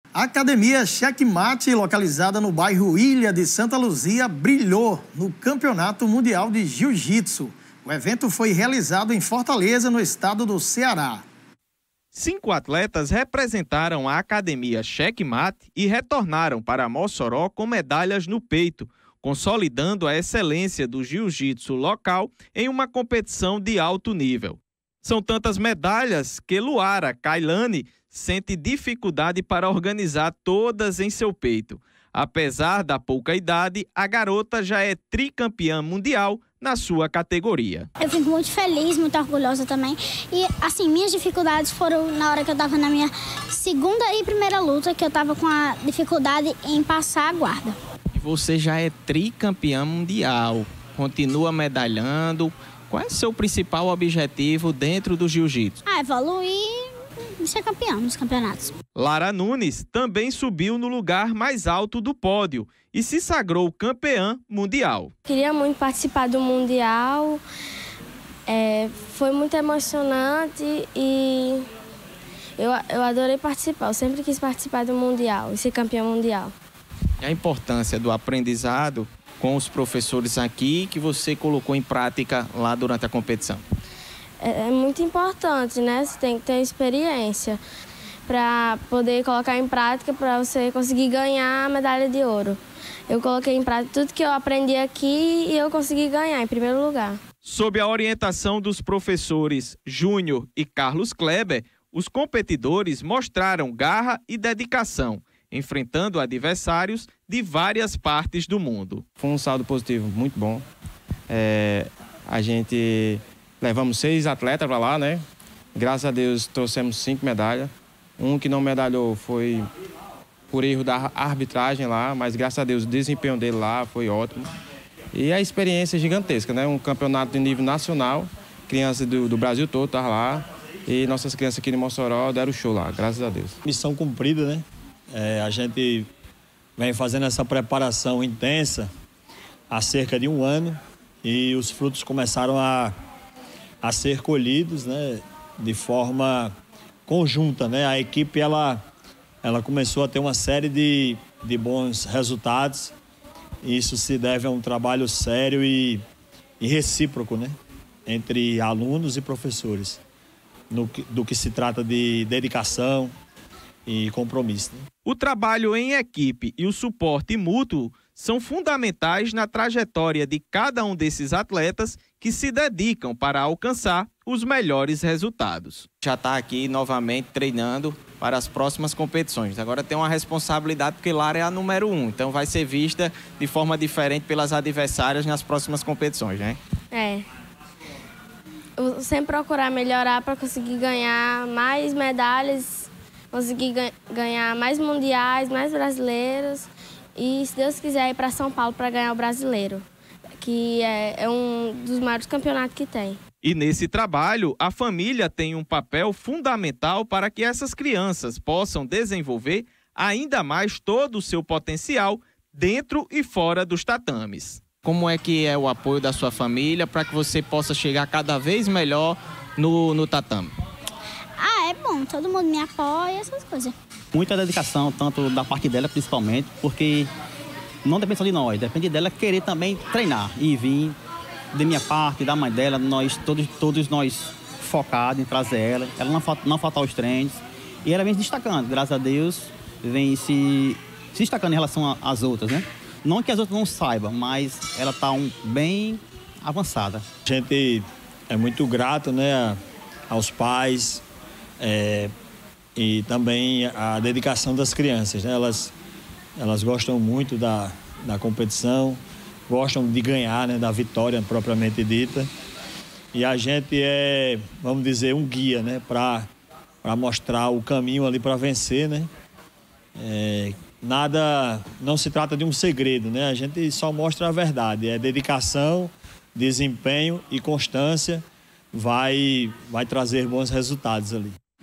A Academia Checkmate, localizada no bairro Ilha de Santa Luzia, brilhou no Campeonato Mundial de Jiu-Jitsu. O evento foi realizado em Fortaleza, no estado do Ceará. 5 atletas representaram a Academia Checkmate e retornaram para Mossoró com medalhas no peito, consolidando a excelência do jiu-jitsu local em uma competição de alto nível. São tantas medalhas que Luara Kailani sente dificuldade para organizar todas em seu peito. Apesar da pouca idade, a garota já é tricampeã mundial na sua categoria. Eu fico muito feliz, muito orgulhosa também. E, assim, minhas dificuldades foram na hora que eu estava na minha segunda e primeira luta, que eu estava com a dificuldade em passar a guarda. Você já é tricampeã mundial, continua medalhando. Qual é o seu principal objetivo dentro do jiu-jitsu? Evoluir e ser campeã nos campeonatos. Lara Nunes também subiu no lugar mais alto do pódio e se sagrou campeã mundial. Queria muito participar do Mundial, foi muito emocionante e eu adorei participar. Eu sempre quis participar do Mundial e ser campeã mundial. E a importância do aprendizado com os professores aqui que você colocou em prática lá durante a competição? É muito importante, né? Você tem que ter experiência para poder colocar em prática para você conseguir ganhar a medalha de ouro. Eu coloquei em prática tudo que eu aprendi aqui e eu consegui ganhar em primeiro lugar. Sob a orientação dos professores Júnior e Carlos Kleber, os competidores mostraram garra e dedicação, enfrentando adversários de várias partes do mundo. Foi um saldo positivo muito bom. A gente levamos 6 atletas para lá, né? Graças a Deus trouxemos 5 medalhas. Um que não medalhou foi por erro da arbitragem lá, mas graças a Deus o desempenho dele lá foi ótimo. E a experiência gigantesca, né? Um campeonato de nível nacional, crianças do Brasil todo estavam lá e nossas crianças aqui de Mossoró deram show lá, graças a Deus. Missão cumprida, né? A gente vem fazendo essa preparação intensa há cerca de 1 ano e os frutos começaram a ser colhidos, né, de forma conjunta, né? A equipe ela começou a ter uma série de bons resultados. Isso se deve a um trabalho sério e recíproco, né, entre alunos e professores, do que se trata de dedicação e compromisso, né? O trabalho em equipe e o suporte mútuo são fundamentais na trajetória de cada um desses atletas que se dedicam para alcançar os melhores resultados. Já está aqui novamente treinando para as próximas competições. Agora tem uma responsabilidade porque Lara é a número 1, então vai ser vista de forma diferente pelas adversárias nas próximas competições, né? Eu sempre procurar melhorar para conseguir ganhar mais medalhas, conseguir ganhar mais mundiais, mais brasileiros e, se Deus quiser, ir para São Paulo para ganhar o brasileiro, que é um dos maiores campeonatos que tem. E nesse trabalho, a família tem um papel fundamental para que essas crianças possam desenvolver ainda mais todo o seu potencial dentro e fora dos tatames. Como é que é o apoio da sua família para que você possa chegar cada vez melhor no tatame? É bom, todo mundo me apoia, essas coisas. Muita dedicação, tanto da parte dela principalmente, porque não depende só de nós, depende dela querer também treinar e vir. De minha parte, da mãe dela, todos nós focados em trazer ela não faltar os treinos. E ela vem se destacando, graças a Deus, vem se destacando em relação às outras, né? Não que as outras não saibam, mas ela está bem avançada. A gente é muito grato, né, aos pais e também a dedicação das crianças, né? Elas gostam muito da competição, gostam de ganhar, né, da vitória propriamente dita. E a gente é, vamos dizer, um guia, né, para mostrar o caminho ali para vencer, né? Nada, não se trata de um segredo, né? A gente só mostra a verdade. Dedicação, desempenho e constância vai trazer bons resultados ali.